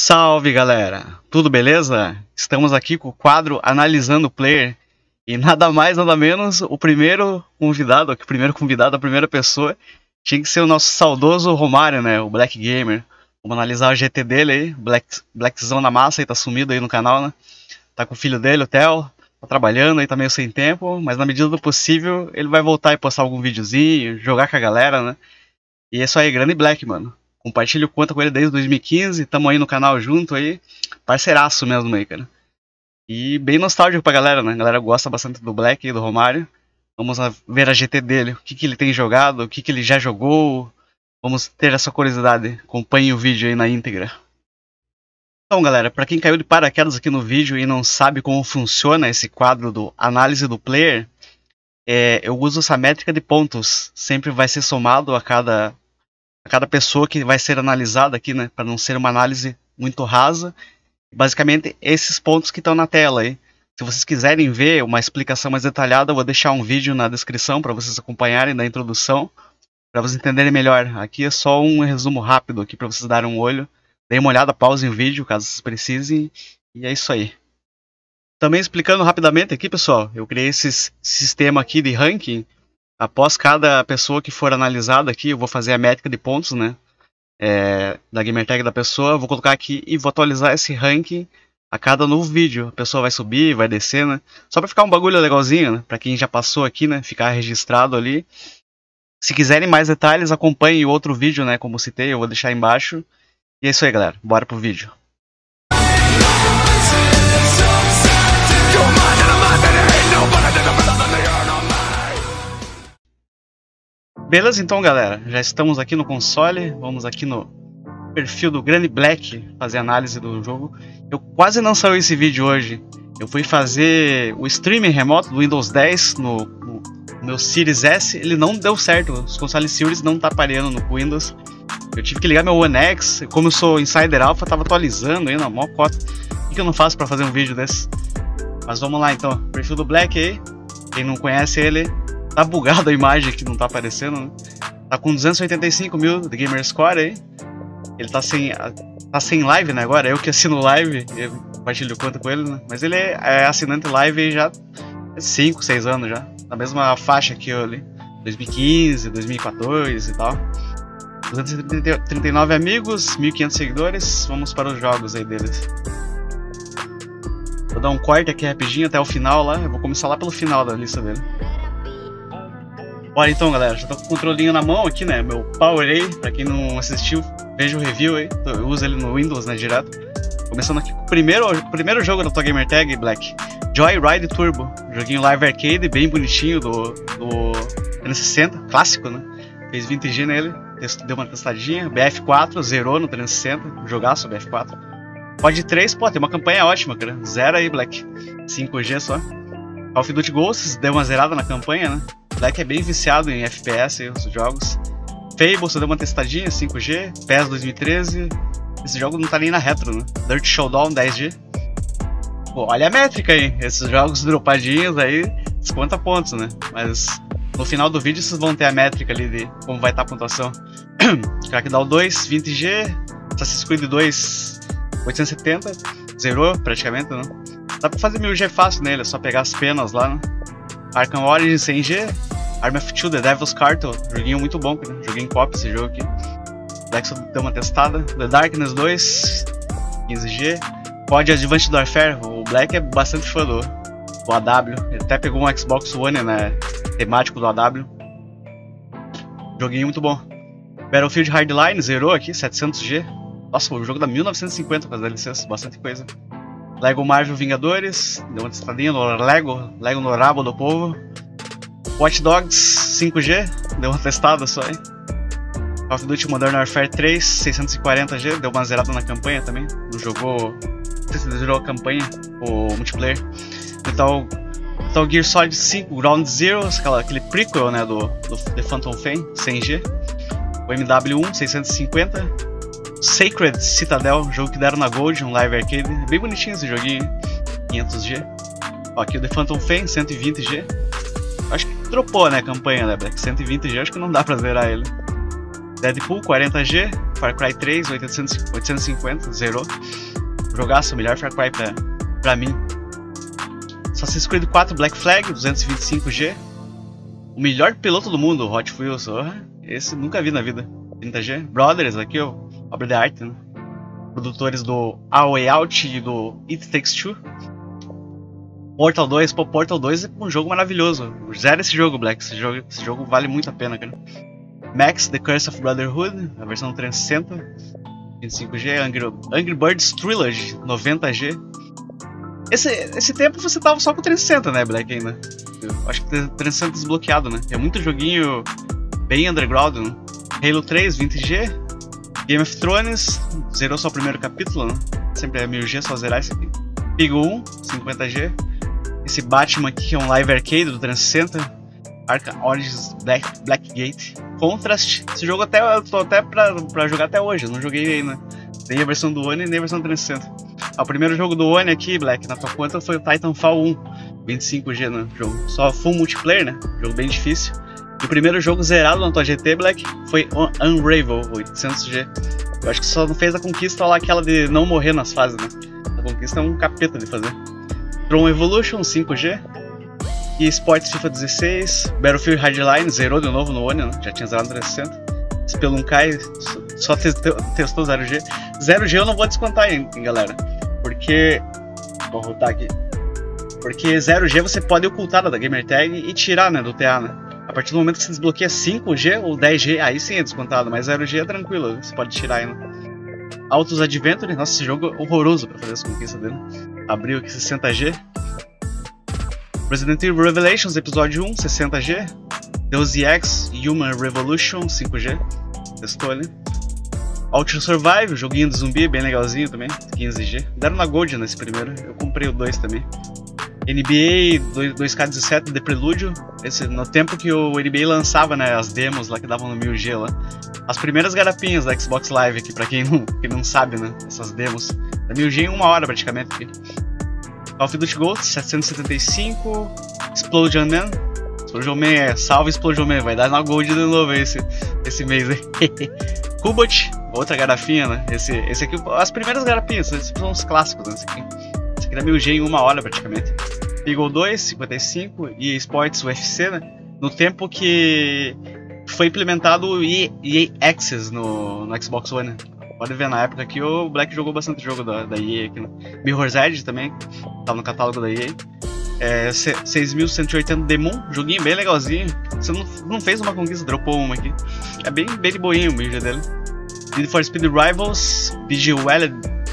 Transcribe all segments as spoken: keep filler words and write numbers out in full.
Salve galera, tudo beleza? Estamos aqui com o quadro Analisando o Player e nada mais nada menos o primeiro convidado, o primeiro convidado, a primeira pessoa tinha que ser o nosso saudoso Romário, né? O Black Gamer. Vamos analisar o G T dele aí, Black, Blackzão na massa aí, tá sumido aí no canal, né? Tá com o filho dele, o Theo, tá trabalhando aí, tá meio sem tempo, mas na medida do possível ele vai voltar e postar algum videozinho, jogar com a galera, né? E é isso aí, grande Black, mano. Compartilho conta com ele desde dois mil e quinze, tamo aí no canal junto aí, parceiraço mesmo aí, cara. E bem nostálgico pra galera, né? A galera gosta bastante do Black e do Romário. Vamos ver a G T dele, o que, que ele tem jogado, o que, que ele já jogou. Vamos ter essa curiosidade. Acompanhe o vídeo aí na íntegra. Então galera, pra quem caiu de paraquedas aqui no vídeo e não sabe como funciona esse quadro do Análise do Player, é, eu uso essa métrica de pontos. Sempre vai ser somado a cada... a cada pessoa que vai ser analisada aqui, né, para não ser uma análise muito rasa. Basicamente, esses pontos que estão na tela aí. Se vocês quiserem ver uma explicação mais detalhada, eu vou deixar um vídeo na descrição para vocês acompanharem da introdução, para vocês entenderem melhor. Aqui é só um resumo rápido aqui para vocês darem um olho. Deem uma olhada, pausem o vídeo caso vocês precisem, e é isso aí. Também explicando rapidamente aqui, pessoal, eu criei esse sistema aqui de ranking. Após cada pessoa que for analisada aqui, eu vou fazer a métrica de pontos, né? É, da gamertag da pessoa, eu vou colocar aqui e vou atualizar esse ranking a cada novo vídeo. A pessoa vai subir, vai descer, né? Só pra ficar um bagulho legalzinho, né? Pra quem já passou aqui, né? Ficar registrado ali. Se quiserem mais detalhes, acompanhem o outro vídeo, né? Como citei, eu vou deixar aí embaixo. E é isso aí, galera. Bora pro vídeo. Beleza, então galera, já estamos aqui no console, vamos aqui no perfil do grande Black fazer análise do jogo. Eu quase não saiu esse vídeo hoje, eu fui fazer o streaming remoto do Windows dez no, no meu Series S, ele não deu certo, os consoles Series não tá pareando no Windows. Eu tive que ligar meu One X, como eu sou Insider Alpha, tava atualizando aí na mó cota. O que eu não faço pra fazer um vídeo desse? Mas vamos lá então, perfil do Black aí, quem não conhece ele... Tá bugado a imagem que não tá aparecendo, né? Tá com duzentos e oitenta e cinco mil de Gamer Score aí. Ele tá sem, tá sem live, né, agora. Eu que assino live, eu compartilho conta com ele, né? Mas ele é assinante live já há cinco, seis anos já. Na mesma faixa que eu ali. dois mil e quinze, dois mil e quatorze e tal. duzentos e trinta e nove amigos, mil e quinhentos seguidores. Vamos para os jogos aí deles. Vou dar um corte aqui rapidinho até o final lá. Eu vou começar lá pelo final da lista dele. Bora então galera, já tô com o controlinho na mão aqui, né, meu PowerA, pra quem não assistiu, veja o review aí, eu uso ele no Windows, né, direto. Começando aqui com o primeiro, o primeiro jogo da tua gamertag, Black, Joyride Turbo, joguinho live arcade, bem bonitinho, do, do trezentos e sessenta, clássico, né, fez vinte G nele, deu uma testadinha, B F quatro, zerou no trezentos e sessenta, jogaço B F quatro. Pod três, pô, tem uma campanha ótima, cara, zero aí, Black, cinco G só. Call of Duty Ghosts, deu uma zerada na campanha, né. Black é bem viciado em F P S, os jogos. Fable, você deu uma testadinha, cinco G. P E S dois mil e treze. Esse jogo não tá nem na retro, né? Dirt Showdown, dez G. Pô, olha a métrica aí. Esses jogos dropadinhos aí, desconta pontos, né? Mas no final do vídeo vocês vão ter a métrica ali de como vai estar a pontuação. Crackdown dois, vinte G. Assassin's Creed dois, oitocentos e setenta. Zerou praticamente, né? Dá pra fazer mil G fácil nele, é só pegar as penas lá, né? Arkham Origins cem G, Army of Two, The Devil's Cartel, joguinho muito bom, né? Joguei em copy esse jogo aqui. Black só deu uma testada. The Darkness dois, quinze G. C O D Advanced Warfare, o Black é bastante fã do, do A W, ele até pegou um Xbox One, né, temático do A W. Joguinho muito bom. Battlefield Hardline, zerou aqui, setecentos G. Nossa, o jogo da mil novecentos e cinquenta com as D L Cs, bastante coisa. Lego Marvel Vingadores, deu uma testadinha no Lego, Lego no rabo do povo. Watch Dogs cinco G, deu uma testada só aí. Call of Duty Modern Warfare três, seiscentos e quarenta G, deu uma zerada na campanha também. Não jogou, não sei se zerou a campanha, o multiplayer. Então, então Gear Solid cinco, Ground Zero, aquela, aquele prequel, né, do, do The Phantom Pain, cem G. O M W um, seiscentos e cinquenta. Sacred Citadel, jogo que deram na Gold, um live arcade, bem bonitinho esse joguinho, quinhentos G. Ó, aqui o The Phantom Pain, cento e vinte G. Acho que dropou, né, a campanha, né, Black? cento e vinte G, acho que não dá pra zerar ele. Deadpool quarenta G, Far Cry três oitocentos e cinquenta, zerou. Jogaço, o melhor Far Cry pra, pra mim. Assassin's Creed quatro Black Flag, duzentos e vinte e cinco G. O melhor piloto do mundo, Hot Wheels, oh, esse nunca vi na vida. trinta G. Brothers, aqui, ó, obra de arte, né? Produtores do A Way Out e do It Takes Two. Portal dois, pô, Portal dois é um jogo maravilhoso. Zero esse jogo, Black, esse jogo, esse jogo vale muito a pena, cara. Max, The Curse of Brotherhood, a versão trezentos e sessenta, vinte e cinco G. Angry, Angry Birds Trilogy, noventa G. Esse, esse tempo você tava só com trezentos e sessenta, né, Black, ainda? Eu acho que trezentos e sessenta desbloqueado, né? É muito joguinho bem underground, né? Halo três, vinte G. Game of Thrones, zerou só o primeiro capítulo, né? Sempre é mil G, só zerar esse aqui. Pigo um, cinquenta G. Esse Batman aqui que é um live arcade do trezentos e sessenta. Arkham Origins Black, Blackgate. Contrast. Esse jogo até, eu tô até pra, pra jogar até hoje, eu não joguei ainda. Nem a versão do One nem a versão do trezentos e sessenta. Ah, o primeiro jogo do One aqui, Black, na tua conta foi o Titanfall um. vinte e cinco G no jogo. Só full multiplayer, né? Jogo bem difícil. E o primeiro jogo zerado na tua G T, Black, foi Unravel, oitocentos G. Eu acho que só não fez a conquista lá, aquela de não morrer nas fases, né? A conquista é um capeta de fazer. Tron Evolution, cinco G. E Sports FIFA dezesseis. Battlefield Hardline, zerou de novo no One, né? Já tinha zerado no trezentos e sessenta. Spelunkai, só testou zero G. zero G eu não vou descontar, hein, galera. Porque... vou voltar aqui. Porque zero G você pode ocultar da Gamertag e tirar, né, do T A, né? A partir do momento que você desbloqueia cinco G ou dez G, aí sim é descontado, mas zero G é tranquilo, você pode tirar ainda. Autos Adventure, nossa, esse jogo é horroroso pra fazer as conquistas dele. Abriu aqui sessenta G. Resident Evil Revelations, episódio um, sessenta G. Deus Ex Human Revolution, cinco G. Testou ali. Ultra Survive, joguinho de zumbi, bem legalzinho também, quinze G. Deram na Gold nesse primeiro, eu comprei o dois também. N B A dois K dezessete The Prelude, esse, no tempo que o N B A lançava, né, as demos lá que davam no mil G lá. As primeiras garapinhas da Xbox Live aqui, pra quem não, quem não sabe, né, essas demos. É mil G em uma hora praticamente aqui. Call of Duty Ghost, setecentos e setenta e cinco. Explosion Man. Explosion Man é salve Explosion Man, vai dar na Gold de novo esse, esse mês aí. Kubot, outra garrafinha, né, esse, esse aqui, as primeiras garrafinhas, esses são os clássicos, né, esse aqui. Esse aqui era mil G em uma hora praticamente. Eagle dois, cinquenta e cinco, e Sports U F C, né? No tempo que foi implementado o E A Access no, no Xbox One. Pode ver, na época que o Black jogou bastante jogo da, da E A aqui, né? Mirror's Edge também, tava no catálogo da E A. É, seis mil cento e oitenta Demon, joguinho bem legalzinho. Você não, não fez uma conquista, dropou uma aqui. É bem, bem de boinho o vídeo dele. Need for Speed Rivals, B G Well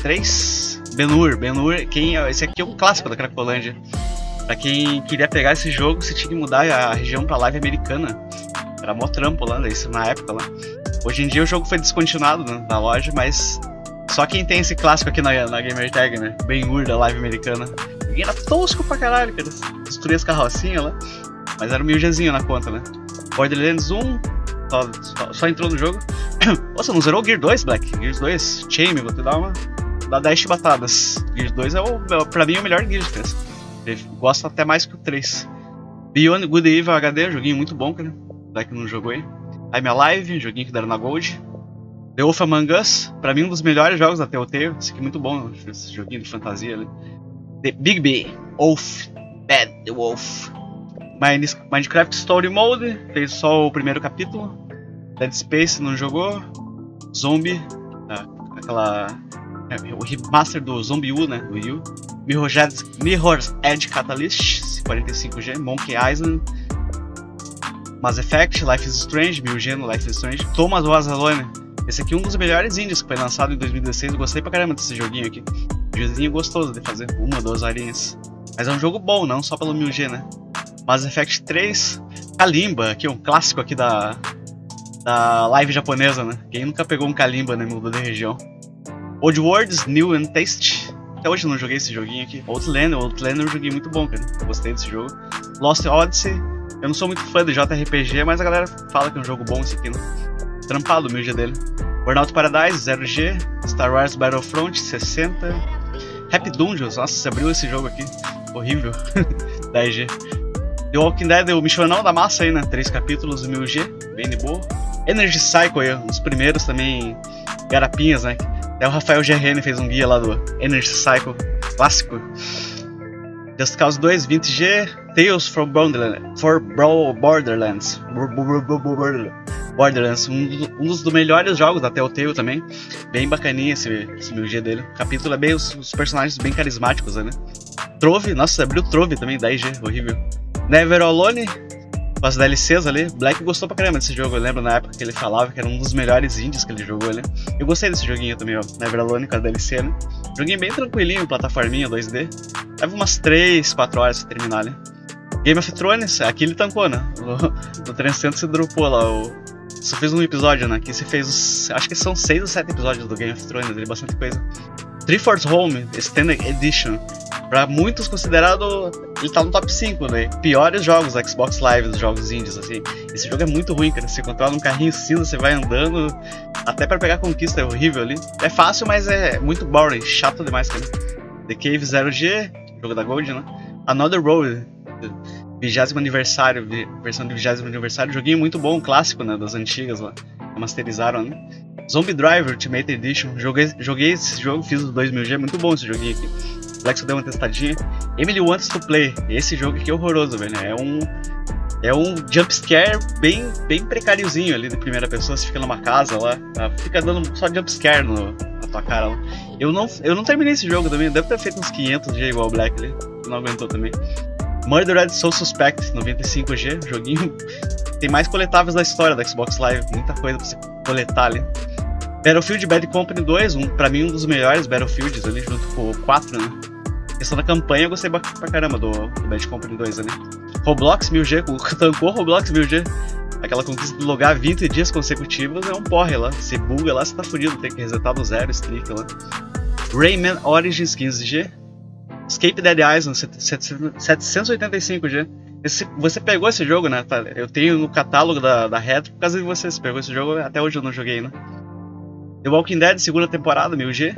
três, Ben-Hur, Ben-Hur, quem, esse aqui é um clássico da Cracolândia. Pra quem queria pegar esse jogo, você tinha que mudar a região pra live americana. Era mó trampo lá, isso na época lá. Hoje em dia o jogo foi descontinuado, né, na loja, mas só quem tem esse clássico aqui na, na Gamertag, né? Ben-Hur da live americana. E era tosco pra caralho, cara. Destruía as carrocinhas lá. Mas era um mil Gzinho na conta, né? Borderlands um, só, só, só entrou no jogo. Nossa, não zerou o Gear dois, Black? Gears dois, Chain, vou te dar uma. Dá dez chibatadas. Gears dois é, o, é pra mim o melhor Gears, cara. Eu gosto até mais que o três. Beyond Good and Evil H D, joguinho muito bom, cara. Black não jogou aí. I'm Alive, joguinho que deram na Gold. The Wolf Among Us, pra mim um dos melhores jogos da Telltale. Esse aqui é muito bom, esse joguinho de fantasia ali. The Big B, Wolf, Bad the Wolf. Minecraft Story Mode, fez só o primeiro capítulo. Dead Space não jogou. Zombie, aquela... o remaster do Zombie U, né, do Wii U. Mirror's Edge, Mirror's Edge Catalyst, quarenta e cinco G. Monkey Island. Mass Effect, Life is Strange, mil G no Life is Strange. Thomas Was Alone, esse aqui é um dos melhores indies que foi lançado em dois mil e dezesseis. Eu gostei pra caramba desse joguinho aqui. Joguinho gostoso de fazer, uma, duas horinhas. Mas é um jogo bom, não só pelo mil G, né. Mass Effect três, Kalimba, aqui um clássico aqui da, da live japonesa, né. Quem nunca pegou um Kalimba, né, mudou de região. Old Worlds, New and Taste. Até hoje eu não joguei esse joguinho aqui. Outlander, Outlander é um joguinho muito bom, cara. Eu gostei desse jogo. Lost Odyssey. Eu não sou muito fã de J R P G, mas a galera fala que é um jogo bom esse aqui, né? Trampado o mil G dele. Burnout Paradise, zero G. Star Wars Battlefront, sessenta. Happy Dungeons, nossa, você abriu esse jogo aqui. Horrível. dez G. The Walking Dead, o Michonão da massa aí, né? três capítulos, mil G. Bem de boa. Energy Cycle aí, um dos primeiros também garapinhas, né? Até o Rafael G R N fez um guia lá do Energy Cycle clássico. Just Cause dois, vinte G, Tales from Borderlands, for Borderlands, Borderlands, um, um dos melhores jogos da Telltale também, bem bacaninha esse, esse mil G dele. O capítulo é bem, os, os personagens bem carismáticos, né? Trove, nossa, abriu Trove também, dez G, horrível. Never Alone, com as D L Cs ali, Black gostou pra caramba desse jogo, eu lembro na época que ele falava que era um dos melhores indies que ele jogou ali. Eu gostei desse joguinho também, ó, Never Alone com a D L C, né? Joguinho bem tranquilinho, plataforminha dois D. Leva umas três, quatro horas pra terminar ali. Game of Thrones, aqui ele tancou, né? No, no trezentos você dropou lá, o... Só fez um episódio, né? Aqui você fez os... Acho que são seis ou sete episódios do Game of Thrones, ali, bastante coisa. Three Force Home, Extended Edition. Pra muitos considerado, ele tá no top cinco, né? Piores jogos da Xbox Live, dos jogos indies, assim. Esse jogo é muito ruim, cara. Você controla um carrinho cinza, você vai andando, até pra pegar conquista é horrível ali. É fácil, mas é muito boring, chato demais, cara. The Cave zero G, jogo da Gold, né? Another Road, vigésimo aniversário, versão de vigésimo aniversário, joguinho muito bom, clássico, né? Das antigas lá, masterizaram, né? Zombie Driver Ultimate Edition, joguei, joguei esse jogo, fiz os dois mil G, muito bom esse joguinho aqui. O Lex deu uma testadinha. Emily Wants to Play, esse jogo aqui é horroroso, velho, é um... É um jumpscare bem, bem precáriozinho ali, de primeira pessoa, você fica numa casa lá, tá? Fica dando só jumpscare no, na tua cara lá. Eu não, eu não terminei esse jogo também, deve ter feito uns quinhentos G igual o Black ali, não aguentou também. Murdered Soul Suspect, noventa e cinco G, joguinho, tem mais coletáveis da história da Xbox Live, muita coisa pra você coletar ali. Battlefield Bad Company dois, um, pra mim um dos melhores Battlefields ali, junto com o quatro, né? A questão da campanha eu gostei pra caramba do, do Bad Company dois ali. Roblox mil G, tancou Roblox mil G. Aquela conquista de logar vinte dias consecutivos é um porre lá. Você buga lá, você tá fudido, tem que resetar do zero, streak lá. Rayman Origins quinze G. Escape Dead Island setecentos e oitenta e cinco G. Esse, você pegou esse jogo, né? Eu tenho no catálogo da, da Retro por causa de você. Você pegou esse jogo, até hoje eu não joguei, né? The Walking Dead, segunda temporada, mil G.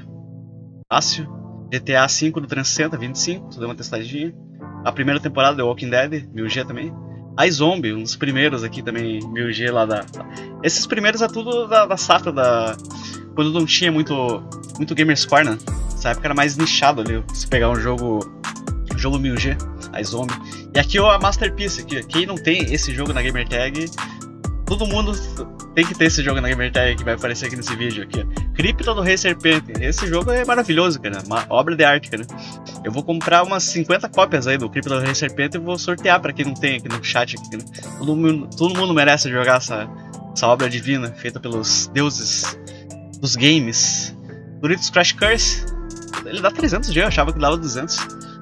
Fácil. G T A cinco do trezentos e sessenta, vinte e cinco, deu uma testadinha. A primeira temporada The Walking Dead, mil G também. iZombie, um dos primeiros aqui também, mil G lá da... Esses primeiros é tudo da, da safra da... Quando não tinha muito, muito Gamerscore, né? Nessa época era mais nichado ali, se pegar um jogo... Um jogo mil G, iZombie. E aqui ó, a Masterpiece, aqui. Quem não tem esse jogo na Gamertag... Todo mundo tem que ter esse jogo na Gamertag que vai aparecer aqui nesse vídeo aqui. Cripta do Rei Serpente. Esse jogo é maravilhoso, cara. Uma obra de arte, cara. Eu vou comprar umas cinquenta cópias aí do Cripta do Rei Serpente e vou sortear pra quem não tem aqui no chat. Aqui, né? todo, mundo, todo mundo merece jogar essa, essa obra divina feita pelos deuses dos games. Doritos Crash Curse. Ele dá trezentos G, eu achava que dava duzentos.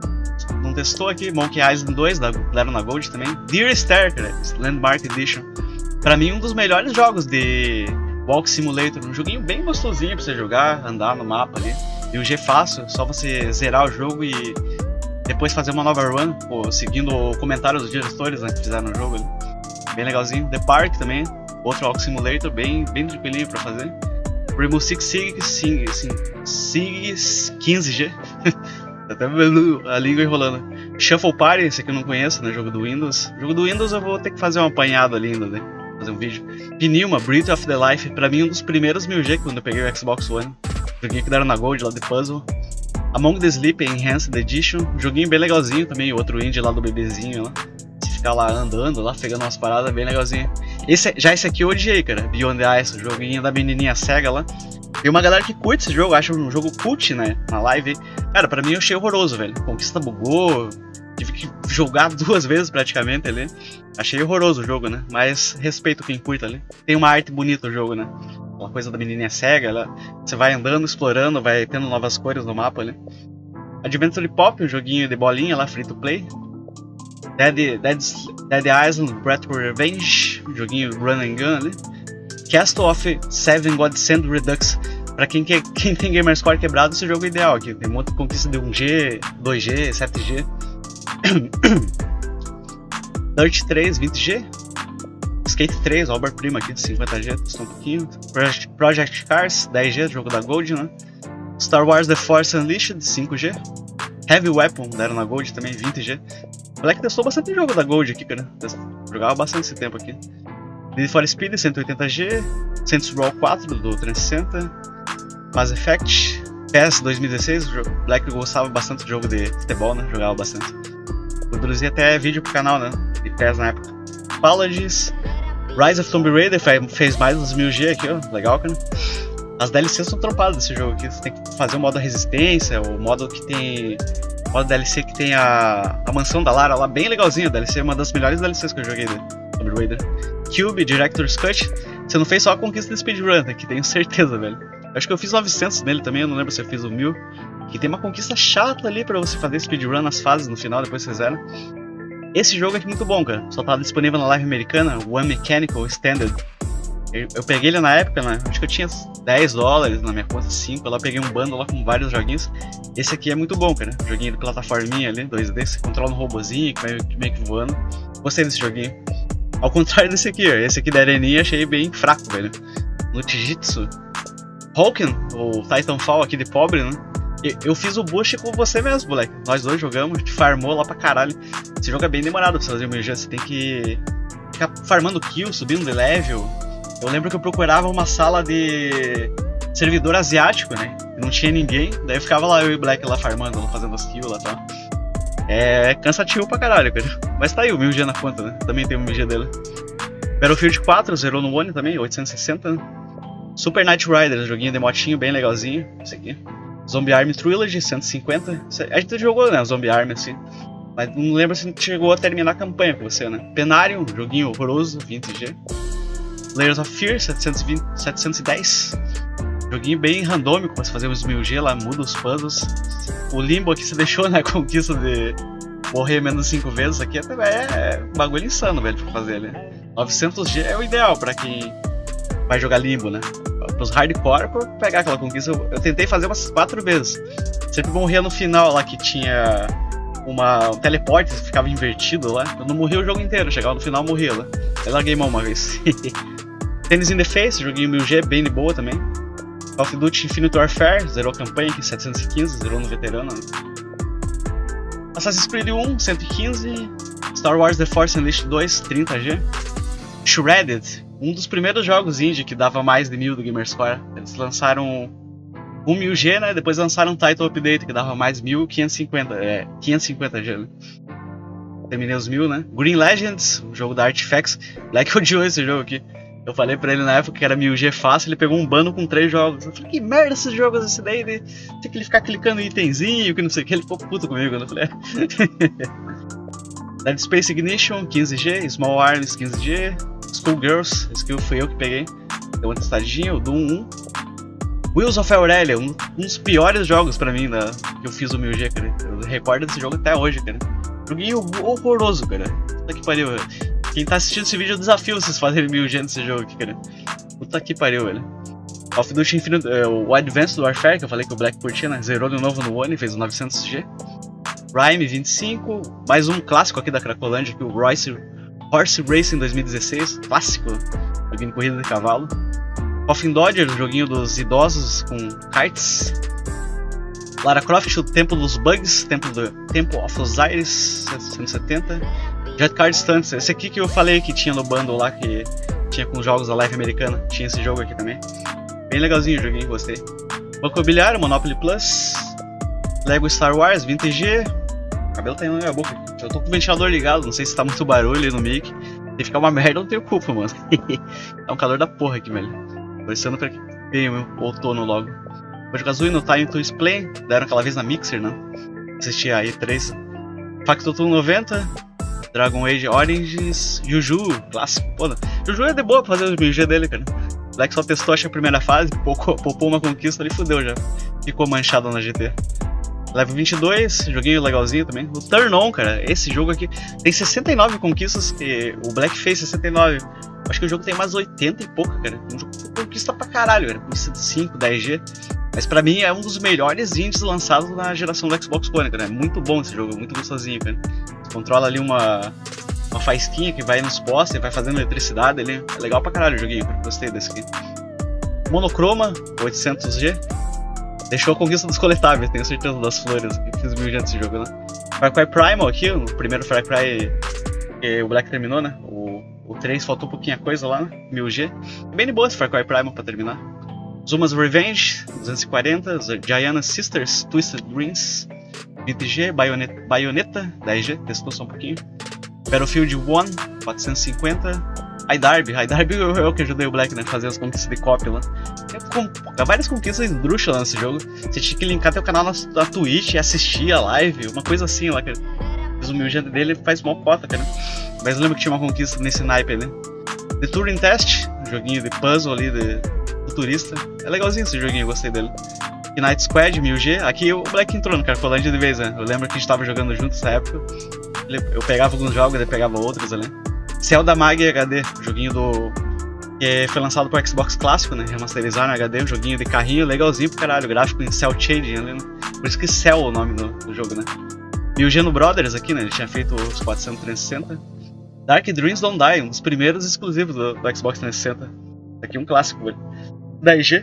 Não testou aqui. Monkey Island dois, deram na Gold também. Dear Star, cara. Landmark Edition. Pra mim, um dos melhores jogos de Walk Simulator, um joguinho bem gostosinho pra você jogar, andar no mapa ali. E o G fácil, só você zerar o jogo e depois fazer uma nova run, pô, seguindo o comentário dos diretores, né, que fizeram no jogo ali. Bem legalzinho. The Park também, outro Walk Simulator, bem, bem tranquilinho pra fazer. Rainbow Six Siege, Siege quinze G, até a língua enrolando. Shuffle Party, esse aqui eu não conheço, né, jogo do Windows. Jogo do Windows eu vou ter que fazer um apanhado ali ainda, né. Fazer um vídeo. Pneuma, Breath of the Life, pra mim um dos primeiros mil G quando eu peguei o Xbox One. Joguinho que deram na Gold lá de puzzle. Among the Sleep Enhanced Edition, joguinho bem legalzinho também, outro indie lá do bebezinho lá. Você ficar lá andando, lá pegando umas paradas bem legalzinho. Esse, já esse aqui eu odiei, cara, Beyond the Ice, o joguinho da menininha cega lá. Tem uma galera que curte esse jogo, acha um jogo cult, né, na live. Cara, pra mim eu achei horroroso, velho. Conquista bugou, tive que jogar duas vezes praticamente ali. Achei horroroso o jogo, né? Mas respeito quem curta ali. Tem uma arte bonita o jogo, né? Aquela coisa da menininha cega, ela... você vai andando, explorando, vai tendo novas cores no mapa ali. Adventure Pop, um joguinho de bolinha lá, free to play. Dead, Dead, Dead Island, Breath for Revenge, um joguinho run and gun ali. Castle of Seven Godsend Redux. Pra quem, quer, quem tem Gamerscore quebrado, esse jogo é ideal aqui. Tem muita conquista de um G, dois G, sete G. Dirt três, vinte G. Skate três, obra-prima aqui de cinquenta G, custou um pouquinho. Project, Project Cars, dez G, jogo da Gold, né? Star Wars The Force Unleashed, cinco G. Heavy Weapon, deram na Gold também, vinte G. O moleque testou bastante jogo da Gold aqui, cara. Jogava bastante esse tempo aqui. Need for Speed cento e oitenta G, Saints Row quatro do trezentos e sessenta, Mass Effect, P E S dois mil e dezesseis, o Black gostava bastante de jogo de futebol, né? Jogava bastante. Produzia até vídeo pro canal, né? De P E S na época. Paladins, Rise of Tomb Raider fez mais dos mil G aqui, ó. Legal, cara. As D L Cs são trompadas desse jogo aqui. Você tem que fazer o modo resistência, o modo que tem. O modo D L C que tem a, a mansão da Lara lá, bem legalzinho. A D L C é uma das melhores D L Cs que eu joguei de Tomb Raider. Cube, Director's Cut. Você não fez só a conquista de speedrun, né? Que tenho certeza, velho. Eu acho que eu fiz novecentos nele também, eu não lembro se eu fiz o mil. Que tem uma conquista chata ali pra você fazer speedrun nas fases no final, depois você zera. Esse jogo aqui é muito bom, cara. Só tá disponível na live americana, One Mechanical Standard. Eu, eu peguei ele na época, né? Acho que eu tinha dez dólares na minha conta, cinco. Eu lá peguei um bundle lá com vários joguinhos. Esse aqui é muito bom, cara. Joguinho de plataforminha ali, dois D. Você controla um robozinho que vai meio que voando. Gostei desse joguinho. Ao contrário desse aqui, ó. Esse aqui da areninha achei bem fraco, velho. No Jiu-Jitsu. Hulken, o Titanfall aqui de pobre, né? Eu fiz o boost com você mesmo, moleque. Nós dois jogamos, a gente farmou lá pra caralho. Esse jogo é bem demorado pra você fazer o mil G. Você tem que ficar farmando kill, subindo de level. Eu lembro que eu procurava uma sala de servidor asiático, né? Não tinha ninguém. Daí eu ficava lá, eu e o Black lá farmando, fazendo as kills lá e tal. É cansativo pra caralho, cara. Mas tá aí o mil G na conta, né? Também tem o mil G dele. Battlefield quatro, zerou no One também, oitocentos e sessenta, né? Super Knight Riders, joguinho de motinho bem legalzinho. Esse aqui. Zombie Army Trilogy, cento e cinquenta. A gente jogou, né? Zombie Army assim. Mas não lembro se a gente chegou a terminar a campanha com você, né? Penarium, joguinho horroroso, vinte G. Layers of Fear, setecentos e vinte, setecentos e dez. Joguinho bem randômico pra você fazer os mil G lá, muda os puzzles. O Limbo aqui você deixou, né? A conquista de morrer menos cinco vezes aqui até é um bagulho insano, velho, pra fazer ali. novecentos G é o ideal pra quem vai jogar Limbo, né? Pros hardcore pra pegar aquela conquista. Eu, eu tentei fazer umas quatro vezes. Sempre morria no final lá que tinha uma, um teleporte que ficava invertido lá. Eu não morria o jogo inteiro, chegava no final morria lá. Eu larguei mão uma vez. Tennis in the Face, joguinho mil G, bem de boa também. Call of Duty Infinite Warfare, zerou a campanha aqui, setecentos e quinze, zerou no veterano. Né? Assassin's Creed um, cento e quinze. Star Wars The Force Unleashed dois, trinta G. Shredded, um dos primeiros jogos indie que dava mais de mil do Gamerscore. Eles lançaram um mil G, né? Depois lançaram um Title Update que dava mais mil quinhentos e cinquenta, é, quinhentos e cinquenta G, né? Terminei os mil, né? Green Legends, o jogo da Artifacts. Black odiou esse jogo aqui. Eu falei pra ele na época que era mil G fácil, ele pegou um bando com três jogos. Eu falei, que merda esses jogos esse daí, de... tem que ficar clicando em itemzinho, que não sei o que. Ele ficou puto comigo, né? Eu falei, Dead Space Ignition, quinze G, Small Arms, quinze G, Schoolgirls, esse que fui eu que peguei, deu uma testadinha, o Doom um. Wheels of Aurelia, um, um dos piores jogos pra mim da, que eu fiz o mil G, cara. Eu recordo desse jogo até hoje, cara. Joguinho horroroso, cara. Puta que pariu, velho. Quem tá assistindo esse vídeo, eu desafio vocês fazerem mil G nesse jogo aqui, cara. Puta que pariu, velho. Call of Duty Infinite, uh, o Advanced Warfare, que eu falei que o Black curtia, né? Zerou de novo no One, fez o novecentos G. Rime vinte e cinco, mais um clássico aqui da Cracolândia, que o Royce, Horse Racing dois mil e dezesseis, clássico, joguinho de corrida de cavalo. Coffin Dodger, o joguinho dos idosos com kites. Lara Croft, o Templo dos Bugs, Templo do Temple of Osiris, cento e setenta. Jet Card Stunts, esse aqui que eu falei que tinha no bundle lá, que tinha com os jogos da live americana, tinha esse jogo aqui também. Bem legalzinho o joguinho, gostei. Banco Imobiliário, Monopoly Plus. Lego Star Wars, vinte G. O cabelo tá indo na minha boca. Eu tô com o ventilador ligado, não sei se tá muito barulho aí no mic. Se ficar uma merda, eu não tenho culpa, mano. Tá um calor da porra aqui, velho. Torcendo pra que venha o outono logo. Banjo Kazooie no Time to Explain, deram aquela vez na Mixer, né? Assisti a E três. Factotum noventa. Dragon Age Origins. Juju, clássico. Pô, Juju é de boa pra fazer o mil G dele, cara. O Black só testou acho, a primeira fase, popou uma conquista ali, fudeu já. Ficou manchado na G T. Level vinte e dois, joguinho legalzinho também. O Turn On, cara, esse jogo aqui tem sessenta e nove conquistas, que o Black fez sessenta e nove. Acho que o jogo tem mais oitenta e pouco, cara. Um jogo que conquista pra caralho, cara. Conquista de cinco, dez G. Mas pra mim é um dos melhores indies lançados na geração do Xbox One, cara. É muito bom esse jogo, muito gostosinho, cara. Você controla ali uma, uma faísquinha que vai nos postes e vai fazendo eletricidade ali. É legal pra caralho o joguinho, cara. Gostei desse aqui. Monochroma, oitocentos G. Deixou a conquista dos coletáveis, tenho certeza das flores. Fiz mil G nesse jogo, né? Far Cry Primal aqui, o primeiro Far Cry que o Black terminou, né? O, O três faltou um pouquinho a coisa lá, né? mil G. É bem de boa esse Far Cry Primal pra terminar. Zuma's Revenge, duzentos e quarenta. Giana Sisters, Twisted Dreams, vinte G. Bayonetta, Bayonetta, dez G, testou só um pouquinho. Battlefield um, quatrocentos e cinquenta. High Darby, High Darby eu, eu que ajudei o Black, né, a fazer as conquistas de cópia lá. Tem várias conquistas esdrúxulas nesse jogo. Você tinha que linkar teu canal na, na Twitch e assistir a live, uma coisa assim lá, cara. O mil G dele faz mó cota, cara. Mas eu lembro que tinha uma conquista nesse naipe ali. The Turing Test, um joguinho de puzzle ali, de futurista. É legalzinho esse joguinho, eu gostei dele. Night Squad, mil G. Aqui o Black entrou no Carcolândia de vez, né? Eu lembro que a gente tava jogando junto nessa época. Eu pegava alguns jogos, ele pegava outros ali. Cell da Mag H D, joguinho do... que foi lançado pro Xbox clássico, né? Remasterizar no H D, um joguinho de carrinho legalzinho pro caralho, gráfico em cel shading ali, né? Por isso que Cell é o nome do, do jogo, né? E o Geno Brothers aqui, né? Ele tinha feito os quatrocentos e trezentos e sessenta. Dark Dreams Don't Die, um dos primeiros exclusivos do, do Xbox trezentos e sessenta. Aqui um clássico, velho. dez G.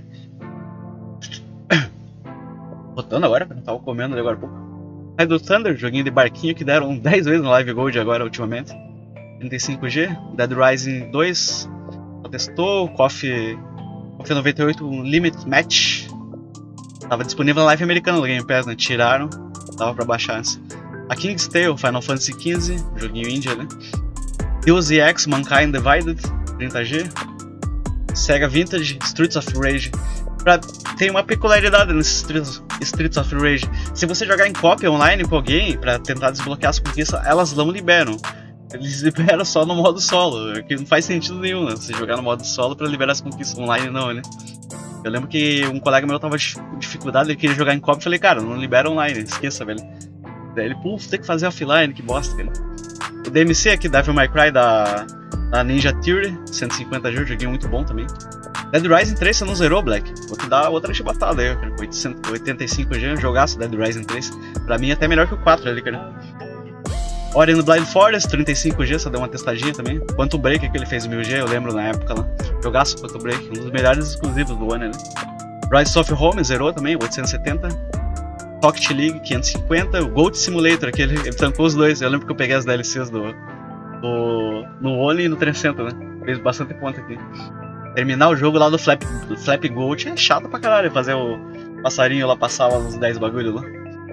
Botando agora, eu tava comendo ali agora há pouco. Ride do Thunder, joguinho de barquinho que deram dez vezes no Live Gold agora ultimamente. trinta e cinco G. Dead Rising dois. Testou. Coffee, Coffee noventa e oito Limit Match. Tava disponível na live americana do Game Pass, né? Tiraram. Dava pra baixar antes. A King's Tale, Final Fantasy quinze, joguinho índia, né? Deus Ex Mankind Divided, trinta G. Sega Vintage, Streets of Rage. Pra, tem uma peculiaridade nesses Streets, Streets of Rage. Se você jogar em cópia online com alguém pra tentar desbloquear as conquistas, elas não liberam. Eles liberam só no modo solo, que não faz sentido nenhum, né? Você jogar no modo solo pra liberar as conquistas online, não, né? Eu lembro que um colega meu tava com dificuldade, ele queria jogar em cópia, eu falei, cara, não libera online, esqueça, velho. Daí ele, puf, tem que fazer offline, que bosta, cara. O D M C aqui, Devil May Cry da, da Ninja Theory, cento e cinquenta G, joguinho muito bom também. Dead Rising três você não zerou, Black? Vou te dar outra chibatada aí, cara. oitenta e cinco G, jogaço Dead Rising três. Pra mim é até melhor que o quatro ali, cara. Ori and the Blind Forest, trinta e cinco G, só deu uma testadinha também. Quantum Break que ele fez mil G, eu lembro na época lá. Jogaço Quantum Break, um dos melhores exclusivos do ano, né? Rise of Home zerou também, oitocentos e setenta. Rocket League, quinhentos e cinquenta. O Goat Simulator, que ele, ele tancou os dois. Eu lembro que eu peguei as D L Cs do, do, no Oni e no trezentos e sessenta, né? Fez bastante ponto aqui. Terminar o jogo lá do Flap, do Flap Goat é chato pra caralho, fazer o passarinho lá passar lá nos dez bagulho lá.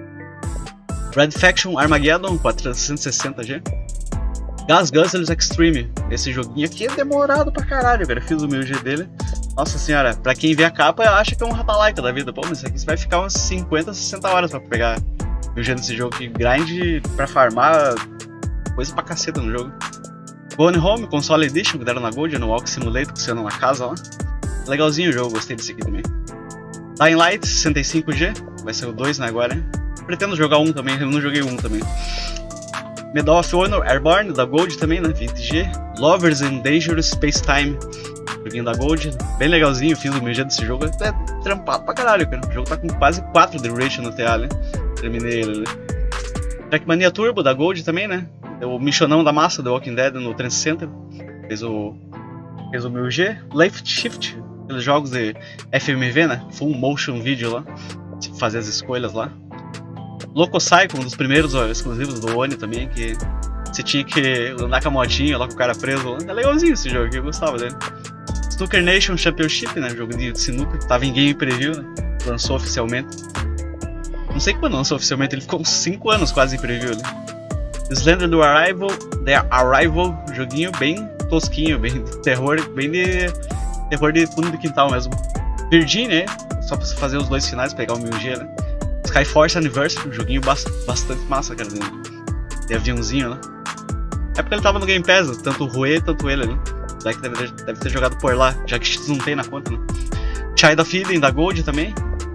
Red Faction Armageddon, quatrocentos e sessenta G. Gas Guzzlers Extreme, esse joguinho aqui é demorado pra caralho, cara. Fiz o mil G dele. Nossa senhora, pra quem vê a capa acha que é um Ratalaika da vida. Pô, mas isso aqui você vai ficar umas cinquenta, sessenta horas pra pegar mil G desse jogo aqui. Grind pra farmar coisa pra caceta no jogo. Gone Home, Console Edition, que deram na Gold, no Walk Simulator, que você anda na casa lá. Legalzinho o jogo, gostei desse aqui também. Dying Light, sessenta e cinco G, vai ser o dois, né, agora. Pretendo jogar um também, eu não joguei um também. Medal of Honor Airborne, da Gold também, né, vinte G. Lovers in Dangerous Space Time, joguinho da Gold, bem legalzinho, fiz o mil G desse jogo, é trampado pra caralho, cara. O jogo tá com quase quatro de ratio no T A, né, terminei ele, né. Trackmania Turbo, da Gold também, né. O Missionão da Massa, do Walking Dead no trezentos e sessenta, fez o, fez o mil G. Left Shift, aqueles jogos de F M V, né, Full Motion Video lá, tipo, fazer as escolhas lá. Loco Psycho, um dos primeiros ó, exclusivos do Oni também, que você tinha que andar com a motinha lá com o cara preso lá. É legalzinho esse jogo aqui, eu gostava dele. Snooker Nation Championship, né, jogo de sinuca, que tava em game preview, né, lançou oficialmente. Não sei quando lançou oficialmente, ele ficou uns cinco anos quase em preview ali. Slender do Arrival, The Arrival, joguinho bem tosquinho, bem de terror, bem de terror de fundo de quintal mesmo. Virginia, só pra você fazer os dois finais, pegar o mil G, né. Skyforce Anniversary, um joguinho bastante massa, cara, de, de aviãozinho, né. É porque ele tava no Game Pass, tanto o Rue, tanto ele, né. Deve ter, deve ter jogado por lá, já que X não tem na conta, né. Child of Eden, da Gold também.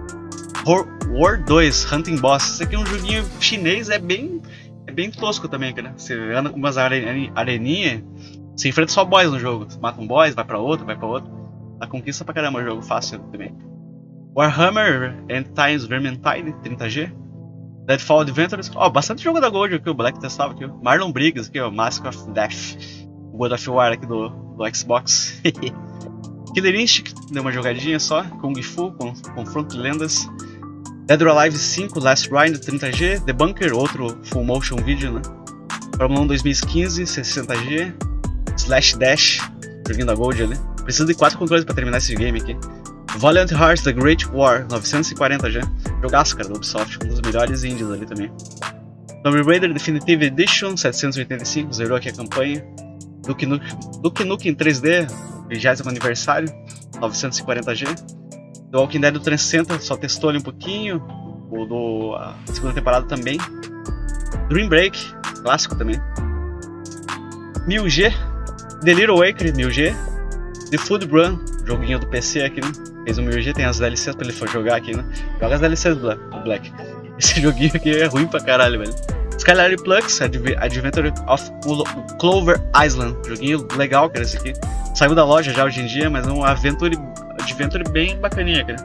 War dois, Hunting Boss, esse aqui é um joguinho chinês, é bem... É bem tosco também, cara. Você anda com umas areninhas, você enfrenta só boys no jogo. Você mata um boys, vai pra outro, vai pra outro. A conquista pra caramba o jogo, fácil também. Warhammer End Times Vermintide, trinta G. Deadfall Adventures, ó, oh, bastante jogo da Gold aqui, o Black testava aqui. Marlon Briggs aqui, ó, Mask of Death. O God of War aqui do, do Xbox. Killer Instinct, deu uma jogadinha só. Kung Fu, Confronto de Lendas. Dead or Alive cinco, Last Grind, trinta G. The Bunker, outro Full Motion Video, né. Fórmula um dois mil e quinze, sessenta G. Slash Dash, joguinho da Gold ali. Preciso de quatro controles pra terminar esse game aqui. Valiant Hearts The Great War, novecentos e quarenta já. Jogaço, cara, do Ubisoft, um dos melhores indies ali também. Tomb Raider Definitive Edition, setecentos e oitenta e cinco, zerou aqui a campanha. Duke Nukem, Duke Nukem em três D, vigésimo aniversário, novecentos e quarenta G. The Walking Dead do trezentos e sessenta, só testou ali um pouquinho. O do a segunda temporada também. Dream Break, clássico também. mil G, The Little Waker, mil G. The Food Run, joguinho do P C aqui, né? Fez um mil G, tem as D L Cs pra ele for jogar aqui, né? Joga as D L Cs do Black. Esse joguinho aqui é ruim pra caralho, velho. Skylar Plus, Adv Adventure of Clover Island. Joguinho legal, cara, esse aqui. Saiu da loja já hoje em dia, mas é um Adventure, Adventure bem bacaninha, cara.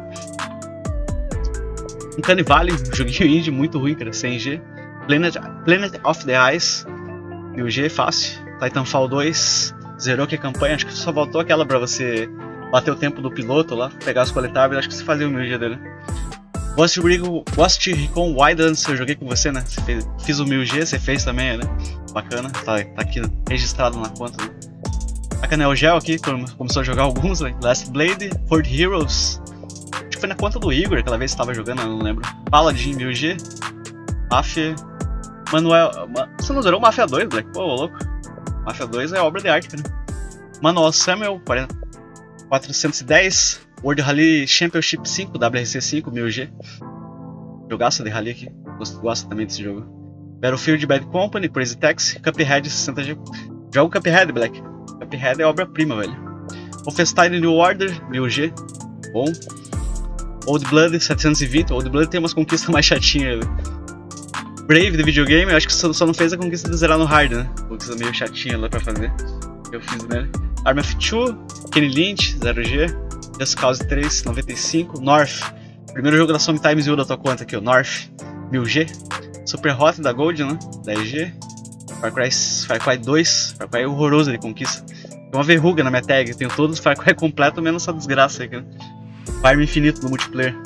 Um Uncanny Valley, um joguinho indie muito ruim, cara, cem G. Planet, Planet of the Ice, mil G, fácil. Titanfall dois, zerou aqui a campanha, acho que só faltou aquela pra você bater o tempo do piloto lá, pegar os coletáveis, acho que você fazia o mil G dele. Ghost Recon, Ghost Recon Wildlands, eu joguei com você, né? Você fez, fiz o mil G, você fez também, né? Bacana, tá, tá aqui registrado na conta. Né? A Canel Gel aqui, começou a jogar alguns, né? Last Blade, Ford Heroes, acho que foi na conta do Igor, aquela vez que tava jogando, eu não lembro. Paladin mil G, Mafia, Manuel, você não zerou o Mafia dois, Black? Pô, louco. Mafia dois é obra de arte, cara. Manuel Samuel, quatrocentos e dez, World Rally Championship cinco, W R C cinco, mil G. Jogaço de rally aqui, gosto, gosto também desse jogo. Battlefield Bad Company, Crazy Taxi, Cuphead sessenta G. Joga o Cuphead, Black. Cuphead é obra-prima, velho. Wolfenstein New Order, mil G. Bom. Old Blood setecentos e vinte, Old Blood tem umas conquistas mais chatinhas. Brave de videogame, eu acho que só, só não fez a conquista de zerar no hard, né? Conquista meio chatinha lá pra fazer. Eu fiz nele. Arm of Two, Kenny Lynch, zero G. Just Cause três, noventa e cinco. North, primeiro jogo da Sometimes U da tua conta aqui, o North, mil G. Super Hot da Gold, né? dez G. Far Cry, Far Cry dois, Far Cry horroroso de conquista. Tem uma verruga na minha tag, tenho todos os Far Cry completo, menos essa desgraça aqui, né? Farm infinito no multiplayer.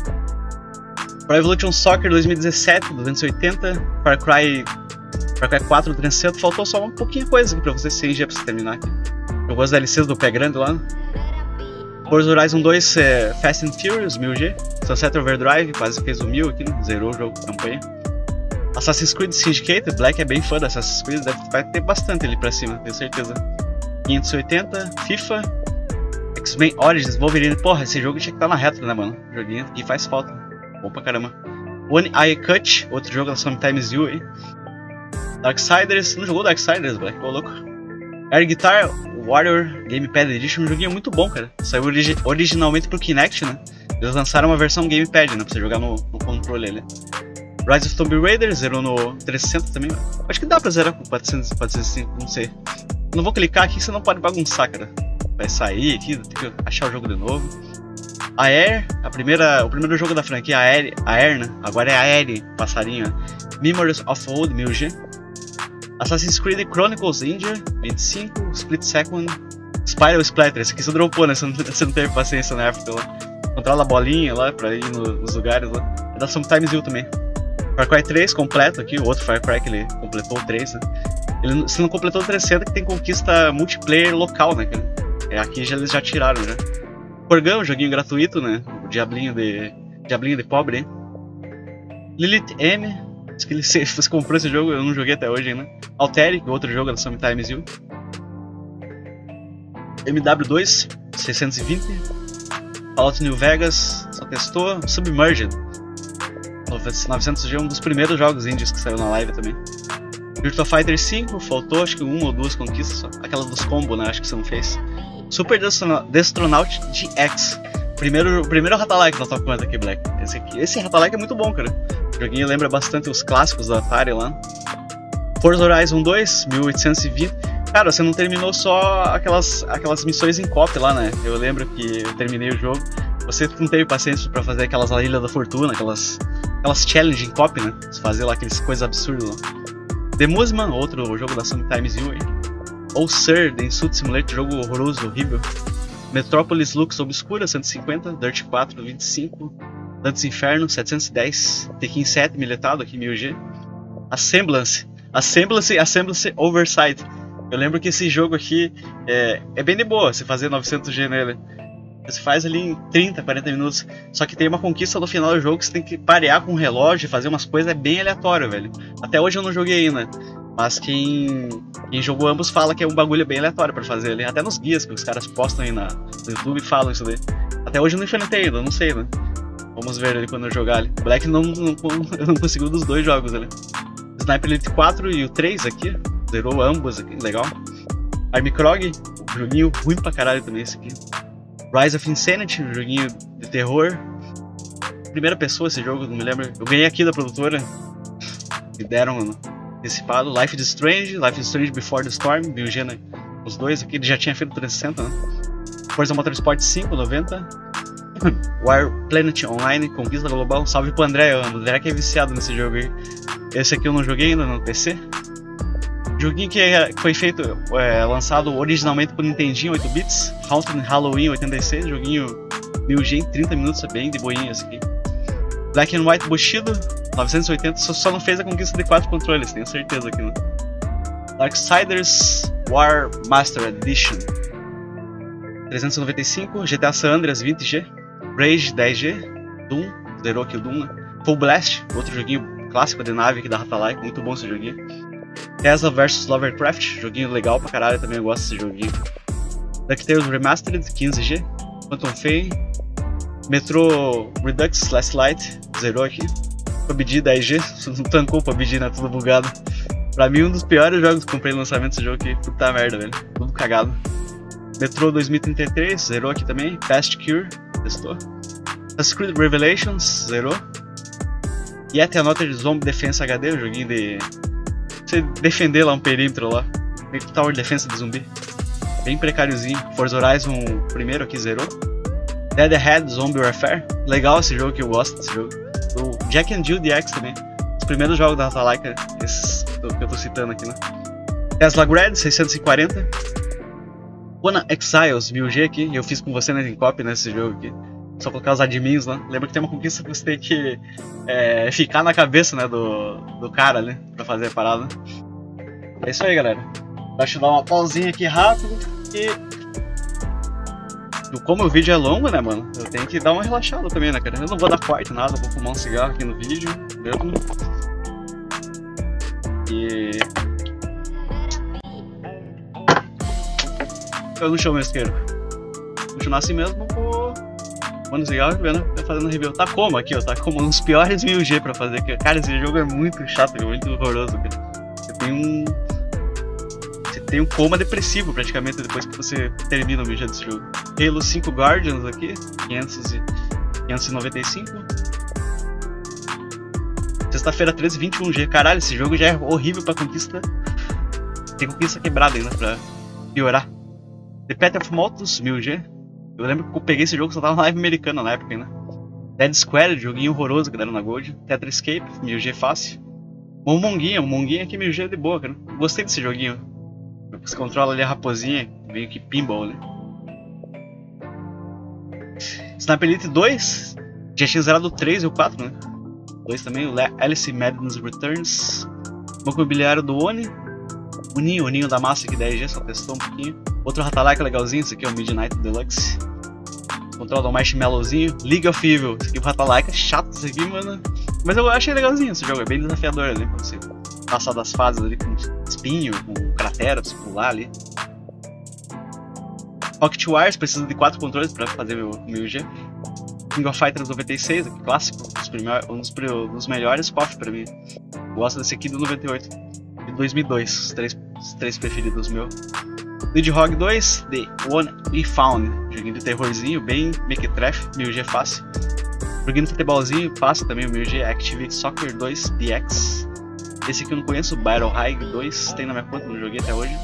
Pro Evolution Soccer dois mil e dezessete, duzentos e oitenta, Far Cry, Far Cry quatro, trezentos e sessenta, faltou só um pouquinho coisa aqui pra você, cem G pra você terminar aqui. Jogou as D L Cs do pé grande lá. Forza Horizon dois, é, Fast and Furious, mil G. Sunset Overdrive, quase fez o mil aqui, né? Zerou o jogo, campanha. Assassin's Creed Syndicate, Black é bem fã da Assassin's Creed, deve, vai ter bastante ali pra cima, tenho certeza. quinhentos e oitenta, FIFA, X-Men Origins, Wolverine, porra, esse jogo tinha que estar na retro, né, mano? Joguinho que faz falta. Bom pra caramba. One Eye Cut, outro jogo da Sometimes U aí. Darksiders, não jogou Darksiders, Black? Ô, louco. Air Guitar Warrior Gamepad Edition, um joguinho muito bom, cara. Saiu origi originalmente pro Kinect, né? Eles lançaram uma versão Gamepad, né? Pra você jogar no, no controle ali. Rise of Tomb Raider, zerou no trezentos e sessenta também. Acho que dá pra zerar com quatrocentos, quatrocentos e cinco, não sei. Não vou clicar aqui, você não pode bagunçar, cara. Vai sair aqui, tem que achar o jogo de novo. A Air, a primeira, o primeiro jogo da franquia, a Air, a Air, né? Agora é a Air, passarinho. Memories of Old, mil G. Assassin's Creed Chronicles India, vinte e cinco. Split Second. Spiral Splatter, esse aqui você dropou, né? Você não, você não teve paciência na época lá. Controla a bolinha lá pra ir no, nos lugares lá. É da Sometimes U também. Far Cry três completo aqui, o outro Far Cry que ele completou o três, né? Ele, se não completou o trezentos e sessenta, que tem conquista multiplayer local, né? É, aqui já, eles já tiraram, já. Corgan, um joguinho gratuito, né? O diablinho de, diablinho de pobre, hein? Lilith M, acho que ele, se você comprou esse jogo, eu não joguei até hoje ainda. Alteric, outro jogo da Sometimes U. M W dois, seiscentos e vinte. Fallout New Vegas, só testou. Submerged, novecentos G, um dos primeiros jogos indies que saiu na live também. Virtua Fighter cinco, faltou acho que uma ou duas conquistas só. Aquela dos combos, né? Acho que você não fez. Super Destronaut G X. Primeiro, primeiro Ratalike na tua conta aqui, Black. Esse, aqui, esse Ratalike é muito bom, cara. O joguinho lembra bastante os clássicos do Atari lá. Forza Horizon dois, mil oitocentos e vinte. Cara, você não terminou só aquelas, aquelas missões em cop lá, né? Eu lembro que eu terminei o jogo. Você não teve paciência pra fazer aquelas lá Ilha da Fortuna, aquelas, aquelas challenge em cop, né? Você fazer lá aqueles coisas absurdas lá. The Musman, outro jogo da Sometimes U aí. Ou Sir, The Insult Simulator, jogo horroroso, horrível. Metropolis Lux Obscura, cento e cinquenta. Dirt quatro, vinte e cinco. Dantes Inferno, setecentos e dez. Tekken sete, miletado aqui, mil G. Assemblance. Assemblance, Assemblance Oversight. Eu lembro que esse jogo aqui é, é bem de boa, você fazer novecentos G nele. Você faz ali em trinta, quarenta minutos. Só que tem uma conquista no final do jogo que você tem que parear com o relógio e fazer umas coisas bem aleatórias, velho. Até hoje eu não joguei ainda. Mas quem, quem jogou ambos fala que é um bagulho bem aleatório pra fazer ali. Até nos guias que os caras postam aí na, no YouTube falam isso daí. Até hoje eu não enfrentei ainda, não sei, né? Vamos ver ali quando eu jogar ali. O Black não, não, eu não conseguiu dos dois jogos ali. Sniper Elite quatro e o três aqui. Zerou ambos aqui, legal. Army Krog, um joguinho ruim pra caralho também esse aqui. Rise of Insanity, um joguinho de terror. Primeira pessoa esse jogo, não me lembro. Eu ganhei aqui da produtora. Me deram antecipado. Life is Strange, Life is Strange Before the Storm, Biogê, né? Os dois aqui, ele já tinha feito trezentos e sessenta, né? Forza Motorsport cinco, noventa. War Planet Online, Conquista Global. Salve pro André, o André que é viciado nesse jogo aí. Esse aqui eu não joguei ainda no P C. Joguinho que foi feito, é, lançado originalmente por Nintendinho, oito bits. Haunted Halloween oitenta e seis, joguinho mil G em trinta minutos, é bem de boinha esse aqui. Black and White Bushido, novecentos e oitenta, só, só não fez a conquista de quatro controles, tenho certeza aqui, né? Darksiders War Master Edition, trezentos e noventa e cinco, G T A San Andreas vinte G, Rage dez G, Doom, zerou aqui o Doom, né? Full Blast, outro joguinho clássico de nave aqui da Ratalaika, muito bom esse joguinho. Tesla versus. Lovecraft, joguinho legal pra caralho, também eu gosto desse joguinho. DuckTales Remastered, quinze G, Quantum Fame, Metro Redux Last Light, zerou aqui. P U B G dez G, não tancou o P U B G, né? Tudo bugado. Pra mim, um dos piores jogos que comprei no lançamento desse jogo aqui, puta merda, velho, tudo cagado. Metro dois mil e trinta e três, zerou aqui também. Past Cure, testou. Assassin's Creed Revelations, zerou. Yet Another Zombie Defense H D, um joguinho de você defender lá um perímetro lá, meio que Tower Defense de zumbi, bem precáriozinho. Forza Horizon primeiro aqui zerou. Dead Ahead Zombie Warfare, legal esse jogo, que eu gosto desse jogo. O Jack and Jill D X também, os primeiros jogos da Ratalaika, esses que eu tô citando aqui, né? Tesla Grad seiscentos e quarenta, Conan Exiles mil G aqui, eu fiz com você na Copy nesse jogo aqui. Só colocar os admins lá. Lembra que tem uma conquista que você tem que é, ficar na cabeça, né, do, do cara ali, pra fazer a parada. É isso aí, galera. Deixa eu dar uma pausinha aqui rápido e... Como o vídeo é longo, né, mano, eu tenho que dar uma relaxada também, né, cara. Eu não vou dar corte, nada, vou fumar um cigarro aqui no vídeo mesmo. E... Eu não chamo meu isqueiro. Vou continuar assim mesmo, vou... Mano, legal, vendo, tá fazendo review. Tá como aqui, ó, tá como uns piores mil G pra fazer. Cara, esse jogo é muito chato, é muito horroroso, cara. Você tem um... Você tem um coma depressivo, praticamente, depois que você termina o mil G desse jogo. Halo cinco Guardians aqui, quinhentos e noventa e cinco. Sexta-feira treze, vinte e um G. Caralho, esse jogo já é horrível pra conquista. Tem conquista quebrada ainda, pra piorar. The Path of Motus, mil G. Eu lembro que eu peguei esse jogo, só tava na live americana na época, né? Dead Square, joguinho horroroso que deram na Gold. Tetra Escape, mil G fácil. Um Monguinha, um Monguinha aqui mil G de boa, cara. Gostei desse joguinho. Você controla ali a raposinha, meio que pinball, né? Sniper Elite dois, já tinha zerado o três e o quatro, né? dois também, o Alice Madness Returns. Banco Imobiliário do Oni. O Ninho, o Ninho da Massa aqui dez G, só testou um pouquinho. Outro Ratalaika legalzinho, esse aqui é o Midnight Deluxe. Control do Marshmallowzinho. League of Evil, esse aqui é o Ratalaika, chato esse aqui, mano. Mas eu achei legalzinho esse jogo, é bem desafiador ali pra você passar das fases ali com espinho, com cratera, pra você pular ali. Pocket Wars, precisa de quatro controles pra fazer meu mil G. King of Fighters noventa e seis, aqui clássico, um dos, um dos melhores K O F pra mim. Gosto desse aqui do noventa e oito. E dois mil e dois, os três, os três preferidos meus. Nidhogg dois, The One We Found, joguinho de terrorzinho, bem mequetrefe, mil G fácil. Joguinho de futebolzinho, fácil também, o mil G. Active Soccer dois D X. Esse aqui eu não conheço, Battle High dois, tem na minha conta, não joguei até hoje.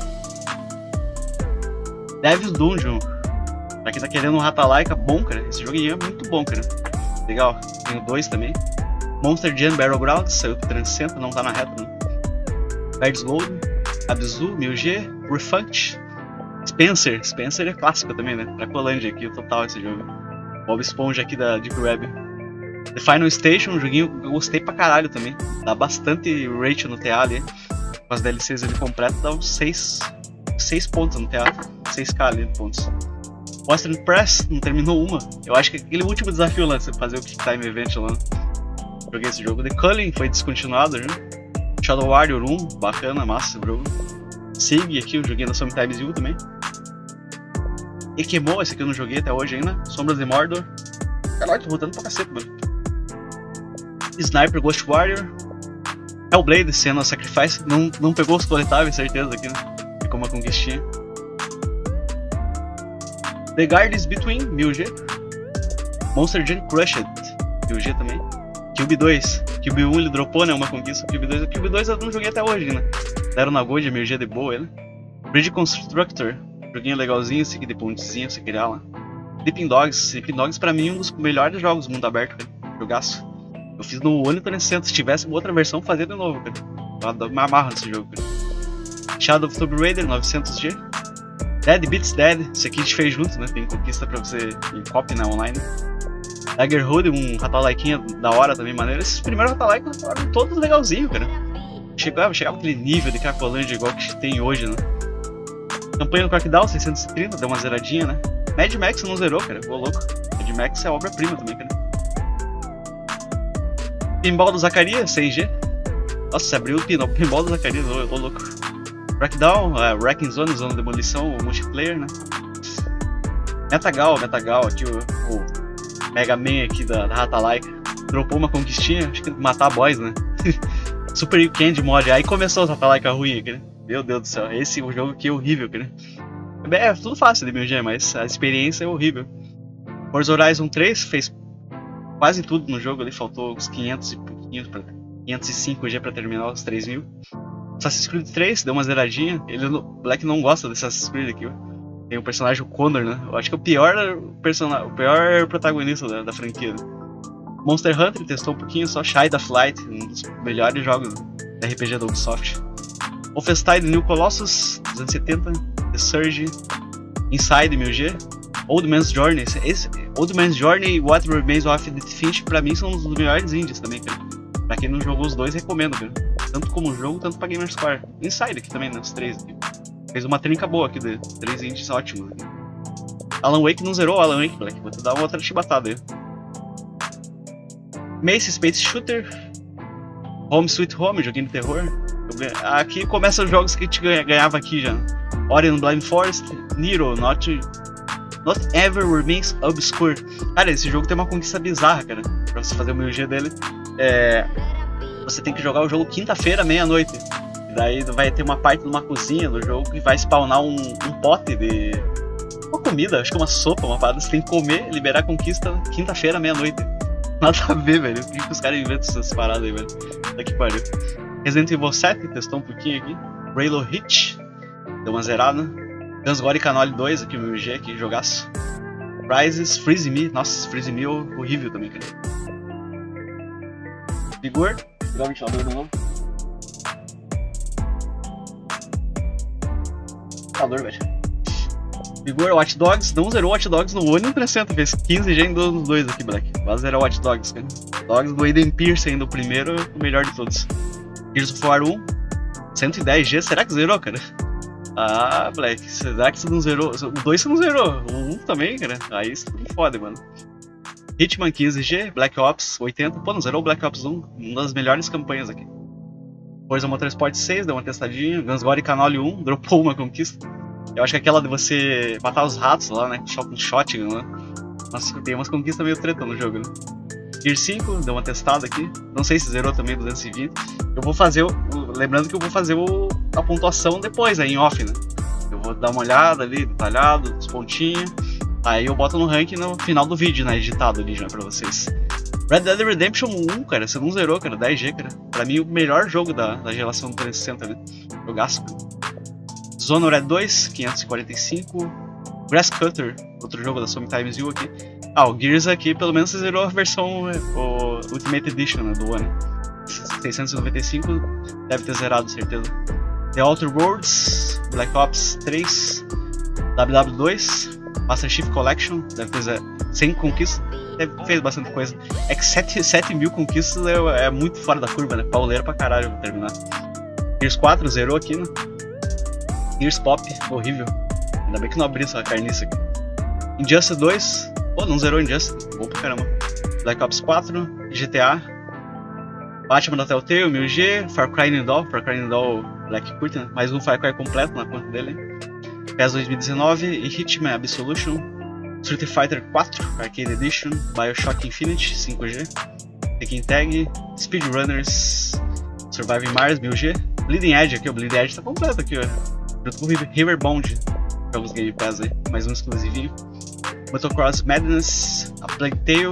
Devil's Dungeon, pra quem tá querendo um Ratalaika bom, cara, esse joguinho é muito bom, cara. Legal, tem o dois também. Monster Jam Battlegrounds, saiu pro trezentos e sessenta, não tá na reta, né? Birds Load, Abzu, mil G, Refunct, Spencer, Spencer é clássico também, né? Cracolândia aqui, o total esse jogo. Bob Esponja aqui da Deep Web. The Final Station, um joguinho que eu gostei pra caralho também. Dá bastante rate no T A ali. Com as D L Cs ali completas, dá uns seis, seis pontos no teatro. seis K ali de pontos. Western Press não terminou uma. Eu acho que aquele último desafio lá, você fazer o Kick Time Event lá. Joguei esse jogo. The Culling foi descontinuado, né? Shadow Warrior um, bacana, massa esse jogo. Sig aqui, eu joguei na Sometimes U também. Ekemo, esse aqui eu não joguei até hoje ainda. Sombras de Mordor. Caralho, tô voltando pra cacete, mano. Sniper Ghost Warrior. Hellblade, Senua Sacrifice. Não, não pegou os coletáveis, certeza aqui, né? Ficou uma conquistinha. The Gardens Between, mil G. Monster Jam Crushed, mil G também. Cube dois. Cube um ele dropou, né? Uma conquista. Cube dois. Cube dois eu não joguei até hoje, né? Deram na Gold, mil G de boa, né? Bridge Constructor. Joguinho legalzinho, esse aqui de pontezinho, você criar lá. Sleeping Dogs. Sleeping Dogs pra mim é um dos melhores jogos do mundo aberto, cara. Jogaço. Eu fiz no One trezentos. Se tivesse uma outra versão, fazia de novo, cara. Eu me amarro nesse jogo, cara. Shadow of Tomb Raider, novecentos G. Dead Beats Dead. Esse aqui a gente fez junto, né? Tem conquista pra você em copy, né? Online. Daggerhood, um Ratalaiquinha da hora também, maneiro. Esses primeiros Ratalaiquinhos foram todos legalzinhos, cara. Chegava, chegava aquele nível de Cracolândia igual que tem hoje, né? Campanha do Crackdown, seiscentos e trinta, deu uma zeradinha, né? Mad Max não zerou, cara. Ô louco. Mad Max é obra-prima também, cara. Pinball do Zacarias, seis G. Nossa, se abriu o pinball, pinball do Zacarias, ô, ô louco. Crackdown, uh, Wrecking Zone, Zona de Demolição, o multiplayer, né? Metagal, Metagal, aqui o, o Mega Man aqui da, da Ratalaika. Dropou uma conquistinha, acho que matar boys, né? Super Candy Mod, aí começou a Ratalaika ruim, cara. Meu Deus do céu, esse é um jogo aqui é horrível, cara. É tudo fácil de mil G, mas a experiência é horrível. Forza Horizon três fez quase tudo no jogo ali, faltou uns quinhentos e pouquinho, pra, quinhentos e cinco G pra terminar os três mil. Assassin's Creed três, deu uma zeradinha. Ele, o Black não gosta desse Assassin's Creed aqui, ó. Tem o personagem o Connor, né? Eu acho que é o pior, personagem, o pior protagonista da, da franquia. Monster Hunter testou um pouquinho só. Shide of Light, um dos melhores jogos da R P G da Ubisoft. Wolfenstein New Colossus, duzentos e setenta. The Surge, Inside, mil G. Old Man's Journey. Esse, Old Man's Journey e What Remains of Edith Finch, pra mim, são um dos melhores indies também, cara. Pra quem não jogou os dois, recomendo, cara. Tanto como jogo, tanto pra Gamerscore. Inside aqui também, né? Os três aqui. Fez uma trinca boa aqui, de três indies ótimos aqui. Alan Wake não zerou, Alan Wake, Black. Vou te dar uma outra chibatada aí. Mace Space Shooter. Home Sweet Home, joguinho de terror. Aqui começam os jogos que a gente ganhava aqui já. Ori and Blind Forest, Nero, Not, Not Ever Remains Obscure. Cara, esse jogo tem uma conquista bizarra, cara. Pra você fazer o mil G dele. É... Você tem que jogar o jogo quinta-feira, meia-noite. Daí vai ter uma parte de uma cozinha do jogo que vai spawnar um, um pote de... uma comida, acho que é uma sopa, uma parada. Você tem que comer, liberar a conquista quinta-feira, meia-noite. Nada a ver, velho. Por que os caras inventam essas paradas aí, velho? Daqui que pariu. Resident Evil sete, testou um pouquinho aqui. Halo Hit, deu uma zerada. Guns Gore Canoli dois, aqui o meu G, aqui, jogaço. Rises, Freeze Me, nossa, Freeze Me é horrível também, cara. Vigor, ligar o ventilador de novo. Ventilador, velho. Vigor, Watch Dogs, não zerou Watch Dogs no One trezentos, fez quinze G em nos dois aqui, Black. Vai zerar Watch Dogs, cara. Dogs do Aiden Pierce ainda, o primeiro, o melhor de todos. Gears of War um, cento e dez G, será que zerou, cara? Ah, Black, será que você não zerou? O dois você não zerou, o um também, cara. Aí isso me fode, mano. Hitman quinze G, Black Ops oitenta, pô, não zerou o Black Ops um, uma das melhores campanhas aqui. Forza Motorsport seis, deu uma testadinha. Guns Gore Canoli um, dropou uma conquista. Eu acho que aquela de você matar os ratos lá, né, com shotgun lá. Nossa, tem umas conquistas meio treta no jogo, né. Gear cinco, deu uma testada aqui. Não sei se zerou também duzentos e vinte. Eu vou fazer o... Lembrando que eu vou fazer o, a pontuação depois, aí em off, né. Eu vou dar uma olhada ali, detalhado, os pontinhos. Aí eu boto no ranking no final do vídeo, né, editado ali já pra vocês. Red Dead Redemption um, cara, você não zerou, cara, dez G, cara. Pra mim o melhor jogo da, da geração do trezentos e sessenta, né. Jogaço, cara. Zona Red dois, quinhentos e quarenta e cinco. Grass Cutter, outro jogo da Sometimes U aqui. Ah, o Gears aqui, pelo menos você zerou a versão o Ultimate Edition, né, do One. seiscentos e noventa e cinco, deve ter zerado, certeza. The Outer Worlds, Black Ops três, W W dois, Master Chief Collection, deve ter zerado. cem conquistas, deve, fez bastante coisa. É que sete mil conquistas é, é muito fora da curva, né? Pauleira pra caralho pra terminar. Gears quatro, zerou aqui, né? Gears Pop, horrível. Ainda bem que não abri essa carniça aqui. Injustice dois, pô, não zerou Injustice, bom pra caramba. Black Ops quatro, G T A, Batman da Telltale, mil G, Far Cry New Dawn, Far Cry New Dawn Black curte, né? Mais um Far Cry completo na conta dele. P E S dois mil e dezenove e Hitman Absolution, Street Fighter quatro Arcade Edition, Bioshock Infinite cinco G, Tekken Tag, Speedrunners, Surviving Mars mil G, Bleeding Edge aqui, o Bleeding Edge tá completo aqui, ó. Junto com o Riverbound, jogos Game Pass aí, mais um exclusivinho. Motocross Madness, A Plague Tale,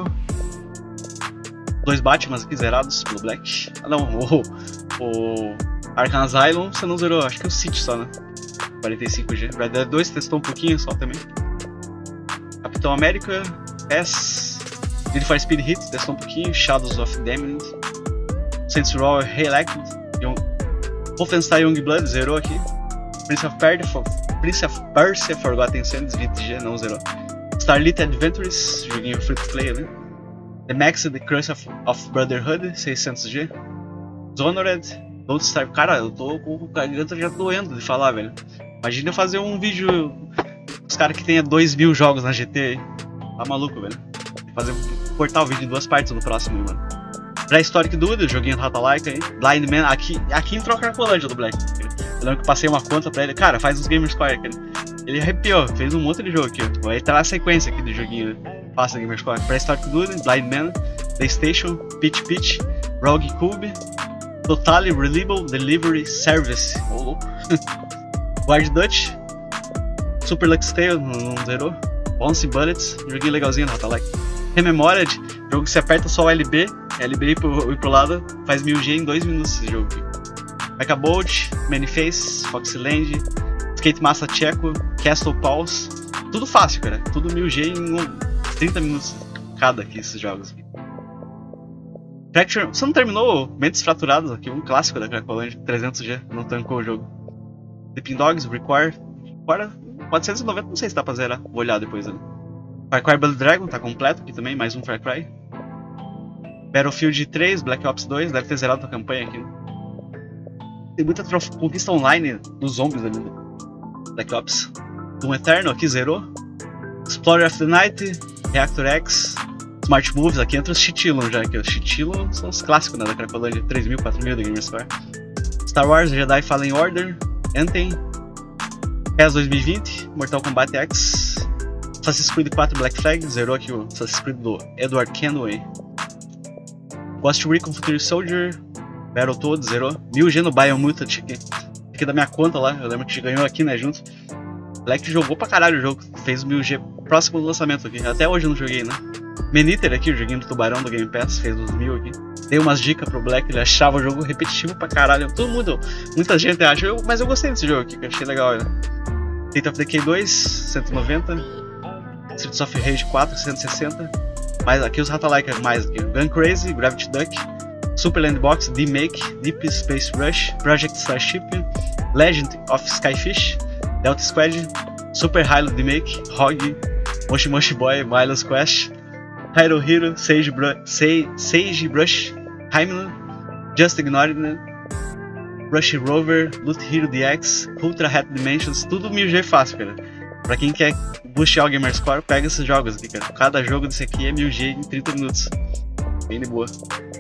dois Batmans aqui zerados pelo Black. Ah não, o, o Arkham Asylum você não zerou, acho que é o City só, né? quarenta e cinco G. Red Dead dois testou um pouquinho só também. Capitão América, P E S, Need for Speed Heat testou um pouquinho, Shadows of Damned, Saints Row Reelected, Wolfenstein Youngblood zerou aqui, Prince of Persia, Prince of Persia Forgotten Sands vinte G não zerou, Starlit Adventures, joguinho free to play, né? The Max The Curse of, of Brotherhood seiscentos G, Dishonored, Don't Starve. Cara, eu tô com a garganta já doendo de falar, velho. Imagina eu fazer um vídeo os caras que tenha dois mil jogos na G T aí. Tá maluco, velho. Fazer, cortar o vídeo em duas partes no próximo, mano. Pré-Historic Dude, joguinho do Ratalaika aí. Blind Man, aqui, aqui entrou a Cracolândia do Black. Eu lembro que passei uma conta pra ele. Cara, faz uns Gamerscore aqui. Ele arrepiou, fez um monte de jogo aqui. Vai entrar na sequência aqui do joguinho. Passa Gamerscore. Pré-Historic Dude, Blind Man, PlayStation, Pitch Pitch, Rogue Cube, Totally Reliable Delivery Service. Ô, louco. Guard Dutch, Super Lux Tale, não zerou. Bouncy Bullets, joguinho legalzinho, nota like. Rememored, jogo que você aperta só o L B, L B e pro, e pro lado, faz mil G em dois minutos esse jogo aqui. Mecha Bolt, Manyface, Foxyland, Skate Massa Checo, Castle Pulse, tudo fácil, cara. Tudo mil G em trinta minutos cada aqui, esses jogos aqui. Fracture, você não terminou Mentes Fraturadas aqui, um clássico da Cracolândia, trezentos G, não tancou o jogo. Sleeping Dogs, Require, Require quatrocentos e noventa, não sei se dá pra zerar, vou olhar depois ali. Far Cry Blood Dragon, tá completo aqui também, mais um Far Cry. Battlefield três, Black Ops dois, deve ter zerado a campanha aqui. Tem muita conquista online dos zombies ali no Black Ops. Doom Eternal aqui zerou. Explorer of the Night, Reactor X, Smart Moves, aqui entra os Chitilon já, aqui os Chitilon são os clássicos, né, da Cracolândia, três mil, quatro mil da Gamerscore. Star Wars Jedi Fallen Order, Anthem, P E S dois mil e vinte, Mortal Kombat X, Assassin's Creed quatro Black Flag, zerou aqui o Assassin's Creed do Edward Kenway. Ghost Recon Future Soldier, Battletoads, zerou. mil G no Biomutant aqui, aqui da minha conta lá, eu lembro que a gente ganhou aqui, né, junto. Black jogou pra caralho o jogo, fez mil G próximo do lançamento aqui, até hoje eu não joguei, né. Maniter aqui, o joguinho do Tubarão do Game Pass, fez uns mil aqui. Dei umas dicas pro Black, ele achava o jogo repetitivo pra caralho. Todo mundo, muita gente acha, eu, mas eu gostei desse jogo aqui, que eu achei legal, né? State of Decay dois, cento e noventa. Streets of Rage quatro, cento e sessenta. Mais aqui os Ratalaika, mais aqui. Gun Crazy, Gravity Duck, Super Landbox, D-Make, Deep Space Rush, Project Starship, Legend of Skyfish, Delta Squad, Super Hilo D-Make, Hog, Moshi Moshi Boy, Milo's Quest, Hyrule Hero, Sage, Bru Sage, Sage Brush, Hymen, Just Ignored, Rush Rover, Loot Hero D X, Ultra Hat Dimensions, tudo mil G fácil, cara. Pra quem quer boostear o Gamerscore, pega esses jogos aqui, cara. Cada jogo desse aqui é mil G em trinta minutos. Bem de boa.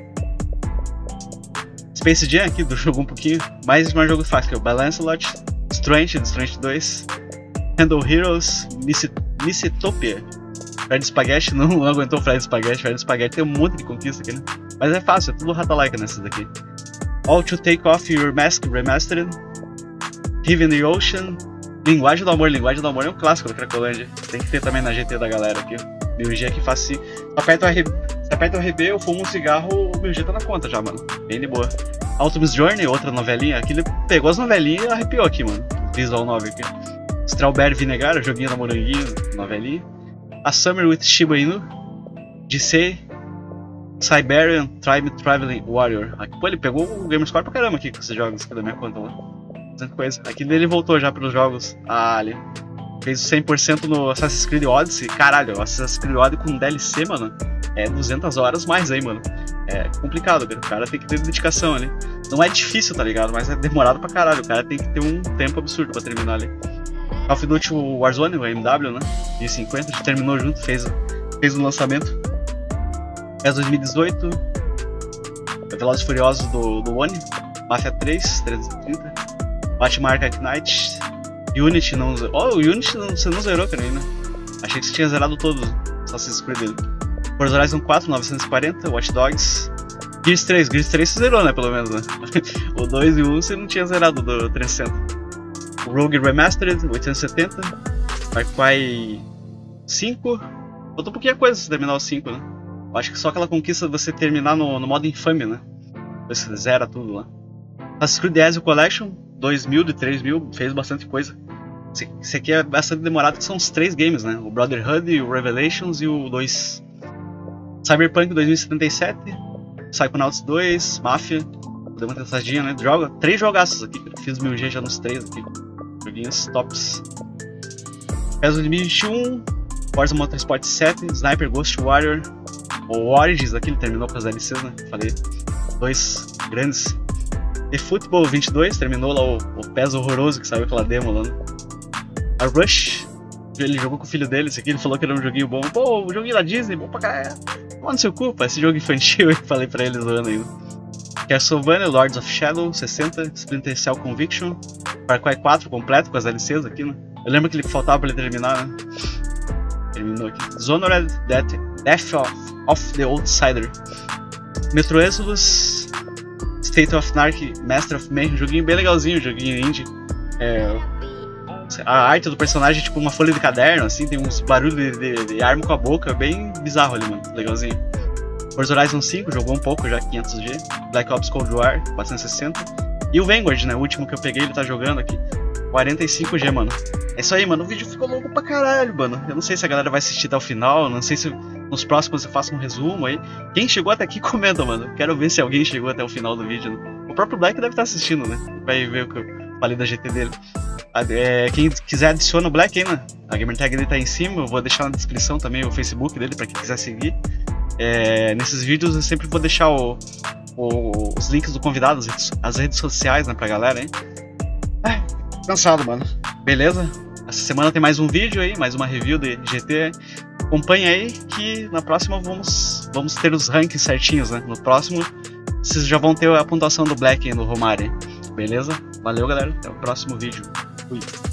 Space Jam aqui, do jogo um pouquinho. Mais um jogo fácil, que é o Balancelot, Strange, do Strange dois, Handle Heroes, Missitopia. Fred Spaghetti não aguentou o Fred Spaghetti. Fred Spaghetti tem um monte de conquista aqui, né? Mas é fácil, é tudo Ratalaika nessas daqui. All to Take Off Your Mask Remastered, Riven the Ocean, Linguagem do Amor. Linguagem do Amor é um clássico da Cracolândia. Tem que ter também na G T da galera aqui. mil G aqui facinho. Aperta o R B, se aperta o R B, eu fumo um cigarro, o mil G tá na conta já, mano. Bem de boa. Ultimate Journey, outra novelinha. Aqui ele pegou as novelinhas e arrepiou aqui, mano. Visual novel aqui. Strawberry Vinegar, o joguinho da moranguinho, novelinha. A Summer with Shiba Inu, D C, Siberian Tribe Traveling Warrior. Aqui, pô, ele pegou o Gamerscore pra caramba aqui com esses jogos aqui da minha conta lá. Bastante coisa. Aqui ele voltou já pelos jogos. Ah, ali. fez cem por cento no Assassin's Creed Odyssey. Caralho, o Assassin's Creed Odyssey com D L C, mano, é duzentas horas mais aí, mano. É complicado, cara. O cara tem que ter dedicação ali. Não é difícil, tá ligado? Mas é demorado pra caralho. O cara tem que ter um tempo absurdo pra terminar ali. Call of Duty Warzone, o M W, né? E cinquenta, a gente terminou junto, fez, fez o lançamento. P E S dois mil e dezoito. Velozes e Furiosos do, do One. Mafia três, trezentos e trinta. Batman Arkham Knight. Unity não zerou. Oh, o Unity não, você não zerou, cara, ainda. Achei que você tinha zerado todos os Assassin's Creed dele. Forza Horizon quatro, novecentos e quarenta. Watch Dogs. Gears três, Gears três você zerou, né, pelo menos, né? O dois e o um você não tinha zerado do trezentos e sessenta. O Rogue Remastered, oitocentos e setenta. Far Cry cinco. Faltou um pouquinho coisa pra terminar o cinco, né? Eu acho que só aquela conquista de você terminar no, no modo infame, né? Você zera tudo lá. Assassin's Creed Ezio Collection, dois mil de três mil, fez bastante coisa. Esse, esse aqui é bastante demorado, que são os três games, né? O Brotherhood, o Revelations e o dois. Cyberpunk dois mil e setenta e sete, Psychonauts dois, Mafia, deu uma testadinha, né? Joga, três jogaços aqui, fiz mil G já nos três aqui. Joguinhos tops. P E S dois mil e vinte e um, Forza Motorsport sete, Sniper Ghost Warrior, o Origins aqui, ele terminou com as D L Cs, né? Falei, dois grandes. E Football vinte e dois, terminou lá o, o P E S horroroso que saiu pela demo lá, né? A Rush, ele jogou com o filho dele, esse aqui, ele falou que era um joguinho bom. Pô, o joguinho da Disney, bom pra caralho. Mano, seu culpa, esse jogo infantil eu falei pra eles zoando ainda. Castlevania, Lords of Shadow, sessenta, Splinter Cell Conviction, Far Cry quatro completo com as D L Cs aqui, né? Eu lembro que ele faltava pra ele terminar, né? Terminou aqui. Dishonored, Death, Death of, of the Outsider, Metro Exodus, State of Anarchy, Master of Mayhem, um joguinho bem legalzinho, um joguinho indie. É, a arte do personagem é tipo uma folha de caderno, assim, tem uns barulhos de, de, de arma com a boca, bem bizarro ali, mano, legalzinho. Forza Horizon cinco, jogou um pouco já, quinhentos G. Black Ops Cold War, quatrocentos e sessenta. E o Vanguard, né, o último que eu peguei, ele tá jogando aqui, quarenta e cinco G, mano. É isso aí, mano, o vídeo ficou longo pra caralho, mano. Eu não sei se a galera vai assistir até o final, não sei se nos próximos eu faço um resumo aí. Quem chegou até aqui, comenta, mano. Quero ver se alguém chegou até o final do vídeo, né? O próprio Black deve estar assistindo, né? Vai ver o que eu falei da G T dele. É, quem quiser adiciona o Black aí, né? A gamertag dele tá aí em cima, eu vou deixar na descrição também o Facebook dele pra quem quiser seguir. É, nesses vídeos eu sempre vou deixar o, o, os links do convidado, as redes sociais, né, pra galera, hein? Ah, cansado, mano. Beleza? Essa semana tem mais um vídeo aí, mais uma review de G T. Acompanha aí que na próxima vamos, vamos ter os rankings certinhos, né? No próximo vocês já vão ter a pontuação do Black aí no Romário. Beleza? Valeu, galera. Até o próximo vídeo. Fui.